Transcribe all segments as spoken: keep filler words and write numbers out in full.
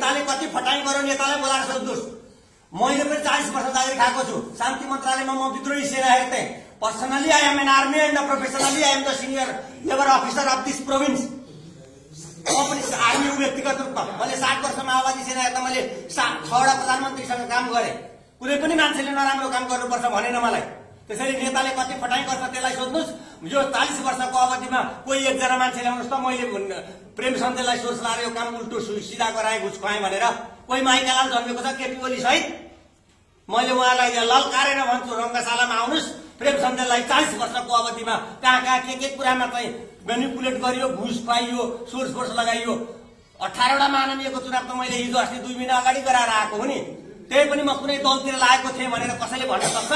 नेताले कति फटाई गर्यो नेतालाई बोलाएर सोध्नुस्। मैले पनि चालीस वर्ष जागिर खाएको छु। शान्ति मन्त्रालयमा म विद्रोही सेना हेर्थे। Personally I am an army and professionally I am the senior labour officer of this province. म पनि आर्मी व्यक्तिगत रूपमा मैले सात वर्ष माओवादी सेना हेर्दा मैले छवटा प्रधानमन्त्रीसँग काम गरेँ। कुनै पनि मान्छेले नराम्रो काम गर्नुपर्छ भनेन मलाई। त्यसैले नेताले कति फटाई गर्छ त्यसलाई सोध्नुहोस्। यो चालीस वर्षको अवधिमा कोही एकजना मान्छे ल्याउनुहोस् त मैले प्रेम सन्देशलाई सोच लाएर यो काम उल्टो सिधा गराएँ घुस खुवाएँ भनेर। कोही माइकालाल जन्मेको छ केपी ओली सहित। मैले उहाँलाई ललकारेर भन्छु रङ्गशालामा आउनुहोस्। प्रेम सन्देशलाई चालीस वर्षको अवधिमा कहाँ कहाँ के के कुरामा चाहिँ मेनिपुलेट गरियो, घुस खुवाइयो, सोर्स फोर्स लगाइयो। अठारवटा माननीयको चुनाव त मैले हिजो अस्ति दुई महिना अगाडि गराएर आएको हो नि। त्यही पनि म कुनै दलतिर लागेको थिएँ भनेर कसैले भन्न सक्छ?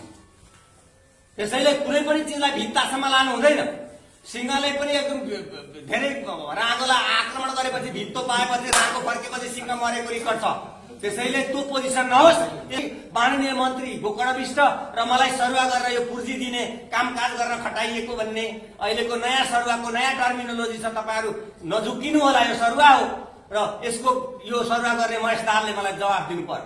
त्यसैले कुनै पनि चिजलाई भित्तासम्म लानु हुँदैन। सिंहले पनि एकदम धेरै राँगोलाई आक्रमण गरेपछि भित्तो पाएपछि राँगो फर्केपछि सिंह मरेको रेकर्ड छ। त्यसैले त्यो पोजिसन नहोस्। माननीय मन्त्री गोकर्णविष्ट र मलाई सरुवा गरेर यो पुर्जी दिने कामकाज गर्न खटाइएको भन्ने अहिलेको नयाँ सरुवाको नयाँ टर्मिनोलोजी छ। तपाईँहरू नझुकिनु होला। यो सरुवा हो र यसको यो सरुवा गर्ने महेश दाहालले मलाई जवाब दिनु पर्यो।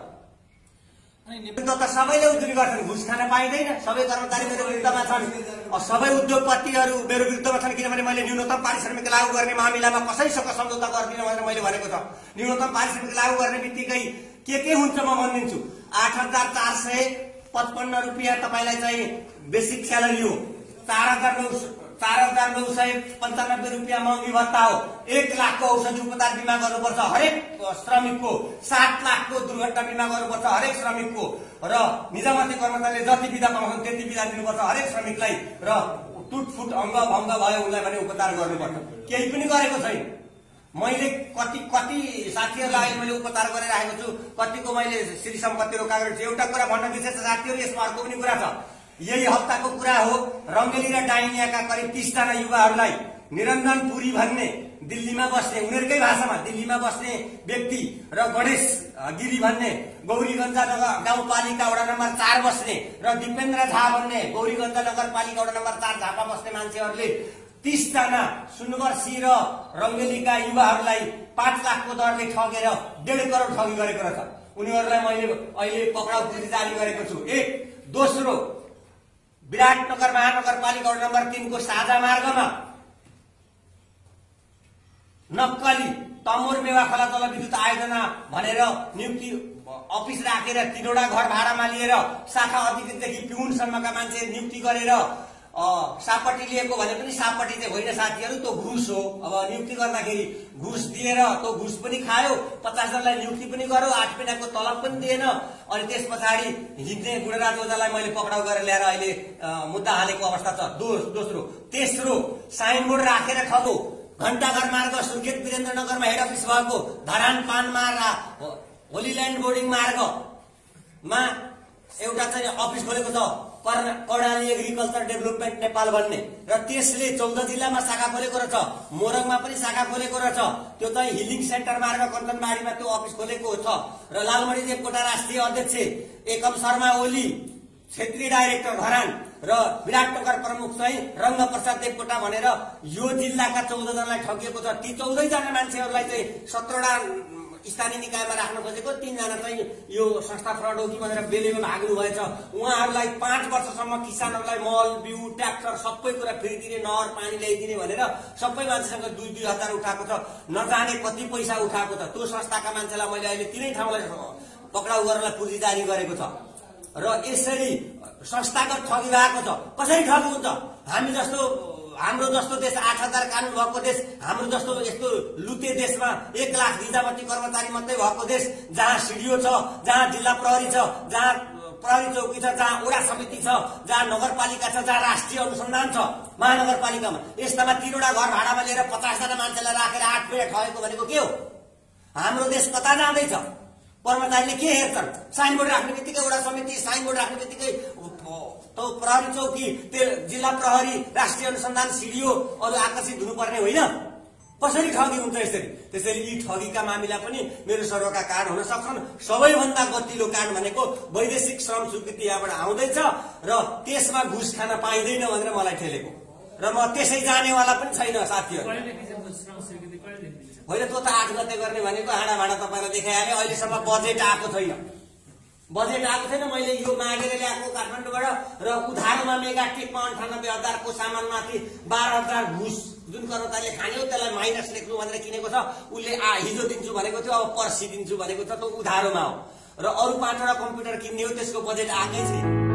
त सबैले उजुरी गर्छन्, घुस खान पाइँदैन। सबै कर्मचारी मेरो विरुद्धमा छन्, सबै उद्योगपतिहरू मेरो विरुद्धमा छन्। किनभने मैले न्यूनतम पारिश्रमिक लागू गर्ने मामिलामा कसैसँग सम्झौता गर्दिनँ भनेर मैले भनेको छ। न्यूनतम पारिश्रमिक लागू गर्ने बित्तिकै के के हुन्छ म भनिदिन्छु। आठ हजार चार सय पचपन्न रुपियाँ तपाईँलाई चाहिँ बेसिक स्यालेरी हो। चार हजार नौ चार हजार नौ सय पन्चानब्बे रुपियाँ महँगी भत्ता हो। एक लाखको औषधि उपचार बिमा गर्नुपर्छ हरेक श्रमिकको। सात लाखको दुर्घटना बिमा गर्नुपर्छ हरेक श्रमिकको। र निजामती कर्मचारीले जति बिदा पाउँछन् त्यति बिदा दिनुपर्छ हरेक श्रमिकलाई। र टुटफुट अङ्ग भङ्ग भयो उनलाई भने उपचार गर्नुपर्छ। केही पनि गरेको छैन। मैले कति कति साथीहरूलाई अहिले मैले उपचार गरिरहेको छु। कतिको मैले श्री सम्पत्ति रोकाएको छु। एउटा कुरा भन्न बिर्सेछ साथीहरू, यसमा अर्को पनि कुरा छ। यही हप्ताको कुरा हो। रङ्गेली र डाइनियाका करिब तीसजना युवाहरूलाई निरञ्जन पुरी भन्ने दिल्लीमा बस्ने, उनीहरूकै भाषामा दिल्लीमा बस्ने व्यक्ति र गणेश गिरी भन्ने गौरीगञ्ज गाउँपालिका वडा नम्बर चार बस्ने र दिपेन्द्र झा भन्ने गौरीगञ्ज नगरपालिका वडा नम्बर चार झापा बस्ने मान्छेहरूले तीसजना सुनगर्सी र रङ्गेलीका युवाहरूलाई पाँच लाखको दरले ठगेर डेढ करोड ठगी गरेको रहेछ। उनीहरूलाई मैले अहिले पक्राउ पुर्जी जारी गरेको छु। एक दोस्रो, विराटनगर महानगरपालिका वडा नम्बर तीनको साझा मार्गमा नक्कली तमोर मेवा खोला जलविद्युत आयोजना भनेर नियुक्ति अफिस राखेर तीनवटा घर भाडामा लिएर शाखा अधिकृतदेखि पिउनसम्मका मान्छे नियुक्ति गरेर सापट्टि लिएको भने पनि सापट्टि चाहिँ होइन साथीहरू, त्यो घुस हो। अब नियुक्ति गर्दाखेरि घुस दिएर त्यो घुस पनि खायो, पचास जनालाई नियुक्ति पनि गर्यो, आठ महिनाको तलब पनि दिएन। अनि त्यस पछाडि हिँड्ने गुणराज ओझालाई मैले पक्राउ गरेर ल्याएर अहिले मुद्दा हालेको अवस्था छ। दोस्रो तेस्रो, साइनबोर्ड राखेर ठगो। घण्टाघर मार्ग सुर्खेत वीरेन्द्रनगरमा हेड अफिस भएको धरान पान मार्ग होलील्यान्ड बोर्डिङ मार्गमा एउटा चाहिँ अफिस खोलेको छ कर्णाली एग्रिकल्चर डेभलपमेन्ट नेपाल भन्ने। र त्यसले चौध जिल्लामा शाखा खोलेको रहेछ। मोरङमा पनि शाखा खोलेको रहेछ। त्यो चाहिँ हिलिङ सेन्टर मार्ग कञ्चनबारीमा त्यो अफिस खोलेको छ। र लालमणि देवकोटा राष्ट्रिय अध्यक्ष एकम शर्मा ओली क्षेत्रीय डाइरेक्टर धरान र विराटनगर प्रमुख चाहिँ रङ्गप्रसाद देवकोटा भनेर यो जिल्लाका चौध जनालाई ठगिएको छ। ती चौधै जना मान्छेहरूलाई चाहिँ सत्रवटा स्थानीय निकायमा राख्न खोजेको, तीनजना चाहिँ यो संस्था फ्रड हो कि भनेर बेलेमा भाग्नु भएछ। उहाँहरूलाई पाँच वर्षसम्म किसानहरूलाई मल बिउ ट्र्याक्टर सबै कुरा फ्री दिने, नहर पानी ल्याइदिने भनेर सबै मान्छेसँग दुई दुई हजार उठाएको छ। नजाने कति पैसा उठाएको छ। त्यो संस्थाका मान्छेलाई मैले अहिले तिनै ठाउँलाई पक्राउ गरेर पुँजी जारी गरेको छ। र यसरी संस्थागत ठगी भएको छ। कसरी ठगी हुन्छ? हामी जस्तो हाम्रो जस्तो देश आठ हजार कानून भएको देश, हाम्रो जस्तो यस्तो लुते देशमा एक लाख निजामती कर्मचारी मात्रै भएको देश, जहाँ सिडिओ छ, जहाँ जिल्ला प्रहरी छ, जहाँ प्रहरी चौकी छ, जहाँ वडा समिति छ, जहाँ नगरपालिका छ, जहाँ राष्ट्रिय अनुसन्धान छ महानगरपालिकामा, यस्तामा तीनवटा घर भाडामा लिएर पचासजना मान्छेलाई राखेर आठ मिनट ठगेको भनेको के हो? हाम्रो देश कता जाँदैछ? कर्मचारीले के हेर्छन्? साइनबोर्ड राख्ने बित्तिकै वडा समिति, साइनबोर्ड राख्ने बित्तिकै तो प्रहरी चौकी, जिल्ला प्रहरी, राष्ट्रिय अनुसन्धान, सिडिओ अरू आकर्षित हुनुपर्ने होइन? कसरी ठगी हुन्छ यसरी? त्यसैले यी ठगीका मामिला पनि मेरो सर्वका कारण हुन सक्छन्। सबैभन्दा गतिलो कारण भनेको वैदेशिक श्रम स्वीकृति यहाँबाट आउँदैछ र त्यसमा घुस खान पाइँदैन भनेर मलाई ठेलेको, र म त्यसै जानेवाला पनि छैन साथीहरू। होइन त्यो त आठ गते गर्ने भनेको हाँडा भाँडा तपाईँलाई देखाइहाले अहिलेसम्म बजेट आएको छैन बजेट आएको छैन मैले यो मागेर ल्याएको काठमाडौँबाट र उधारोमा मेगा टेकमा अन्ठानब्बे हजारको सामानमाथि बाह्र हजार घुस जुन कर्मचारीले खाने हो त्यसलाई माइनस लेख्नु भनेर किनेको छ उसले आ हिजो दिन्छु भनेको थियो अब पर्सि दिन्छु भनेको छ त्यो उधारोमा हो र अरू पाँचवटा कम्प्युटर किन्ने हो त्यसको बजेट आएकै छैन।